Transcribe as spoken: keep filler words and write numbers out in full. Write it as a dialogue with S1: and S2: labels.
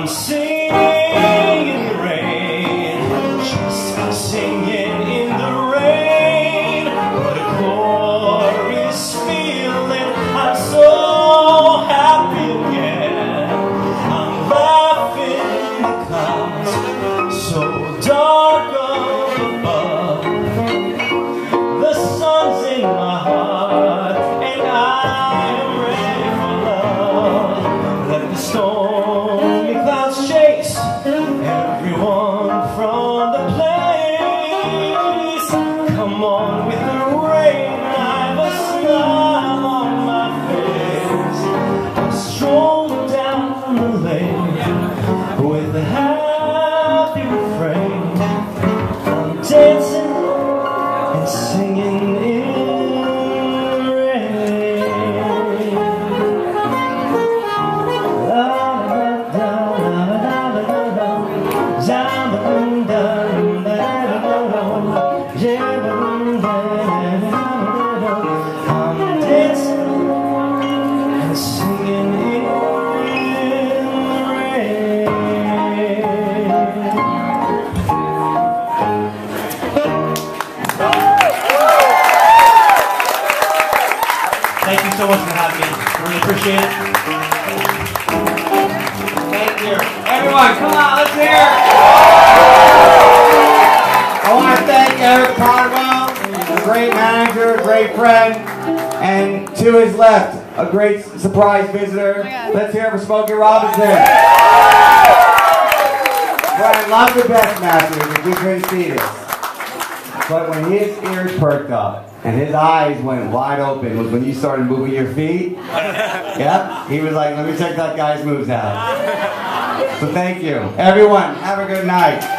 S1: sing in the rain, just singing in the rain. What a glorious feeling, I'm so happy again. I'm laughing in the clouds, so dark up above. The sun's in my heart, and I am ready for love. Let the stormy clouds chase everyone from the place. Come on with the rain, I've a smile on my face. I'll stroll down the lane with a happy refrain. I'm dancing and singing in the rain. La la la la la la la la. Zam dum dum da da da da. Yeah, dum da da da da. I'm dancing and singing in the rain.
S2: Thank you so much for having me. Really appreciate it.
S3: Thank you. Everyone, come on, let's hear it. I want to thank Eric Cardwell, a great manager, a great friend, and to his left, a great surprise visitor. Let's hear it for Smokey Robinson. Brian, love the best masters if you couldn't see this. But when his ears perked up and his eyes went wide open was when you started moving your feet. Yep, he was like, let me check that guy's moves out. So thank you. Everyone, have a good night.